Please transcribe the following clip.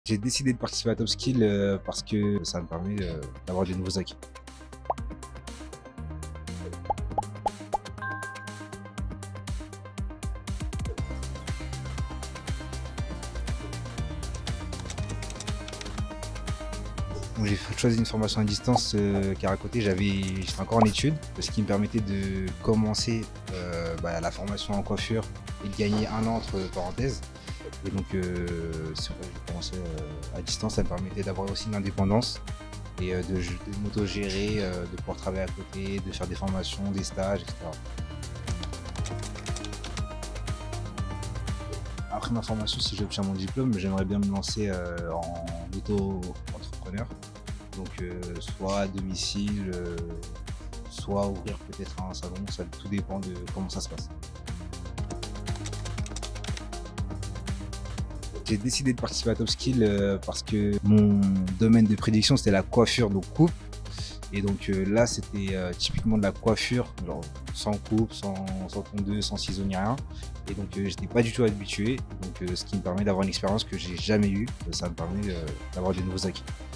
J'ai décidé de participer à Top Skill parce que ça me permet d'avoir de nouveaux acquis. Donc j'ai choisi une formation à distance car à côté j'étais encore en études, ce qui me permettait de commencer la formation en coiffure et de gagner un an entre parenthèses. Et donc c'est vrai que j'ai commencé à distance, ça me permettait d'avoir aussi une indépendance et de m'auto-gérer, de pouvoir travailler à côté, de faire des formations, des stages, etc. Après ma formation, si j'obtiens mon diplôme, j'aimerais bien me lancer en auto-entrepreneur. Donc soit à domicile, soit ouvrir peut-être un salon, ça tout dépend de comment ça se passe. J'ai décidé de participer à Top Skill parce que mon domaine de prédiction c'était la coiffure, donc coupe. Et donc là c'était typiquement de la coiffure, genre sans coupe, sans tondeuse, sans ciseaux ni rien. Et donc j'étais pas du tout habitué, donc ce qui me permet d'avoir une expérience que j'ai jamais eue, ça me permet d'avoir de nouveaux acquis.